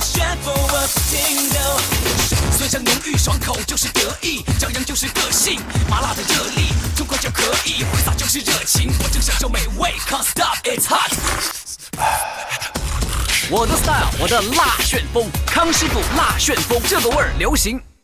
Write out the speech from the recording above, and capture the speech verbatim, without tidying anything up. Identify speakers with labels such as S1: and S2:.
S1: 旋风我不停留。酸香浓郁，爽口就是得意，张扬就是个性，麻辣的热力，痛快就可以，挥洒就是热情，我正享受美味 ，Can't stop it's hot。我的 style， 我的辣旋风，康师傅辣旋风，这个味儿流行。